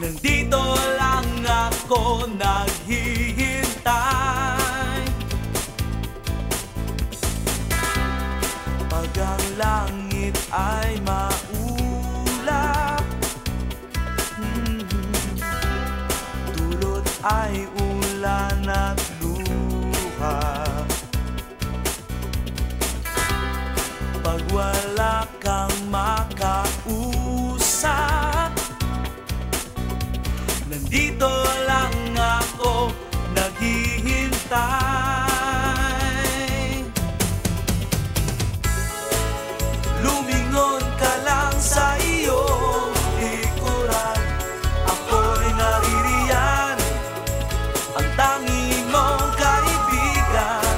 Nandito lang ako naghihintay. Pag ang langit ay maulap, dulot ay ulan at luha. Pag wala kang makausap, nandito lang ako naghihintay. Lumingon ka lang sa iyong likuran, ako'y naririyan, ang tanging mong kaibigan.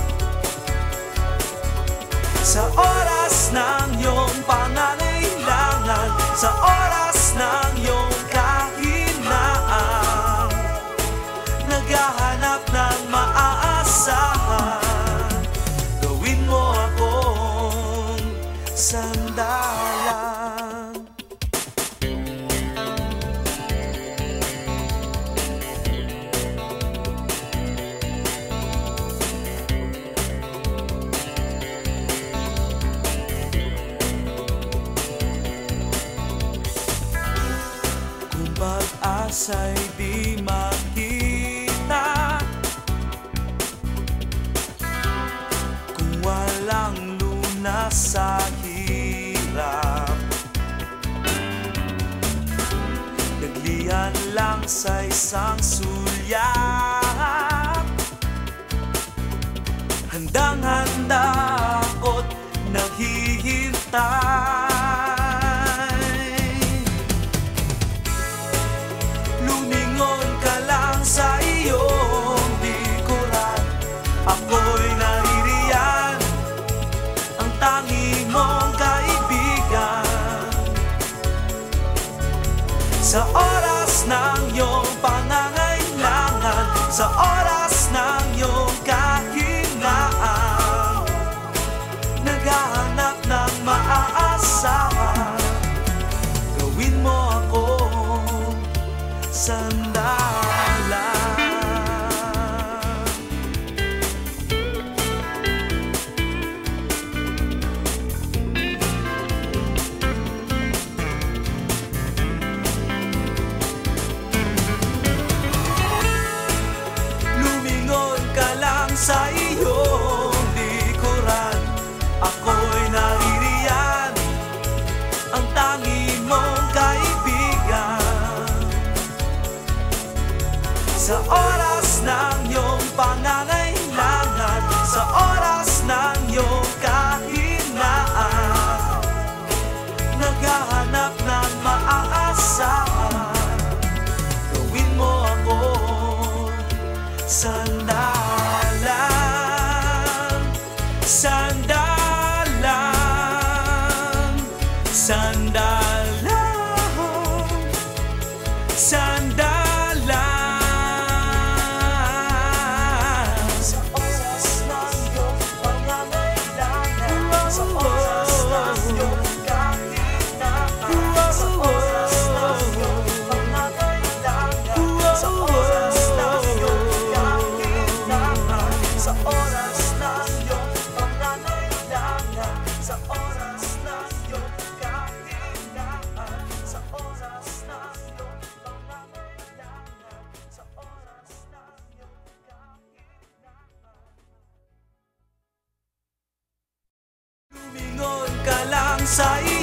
Sa oras ng iyong pangangailangan, sa oras ng iyong kahinaan, naghahanap ng maaasahan, gawin mo akong sandalan. Kung pag-asa'y di makita, kung walang lunas sa hirap, naglihan lang sa isang sulyap, handang-handa ako't naghihintay. Lumingon ka lang sa iyong likuran, ako'y naririyan, ang tanging mong kaibigan. Sa oras ng iyong pangangailangan, sa oras ng iyong kahinaan, naghahanap ng maaasahan, gawin mo akong sandalan. Lumingon ka lang sa iyong likuran, ako'y naririyan, ang tanging mong kaibigan. Sa oras ng iyong pangangailangan, sa oras ng iyong kahinaan, naghahanap ng maaasahan, gawin mo akong sandalan. Sandalan, sandalan, sandalan. Sa oras ng iyong pangangailangan, sa oras ng iyong kahinaan, sa oras ng iyong pangangailangan, sa oras ng iyong kahinaan, sa oras ng iyong pangangailangan, sa oras ng iyong kahinaan, sa oras ng iyong pangangailangan, sa oras ng iyong kahinaan. Lumingon ka lang sa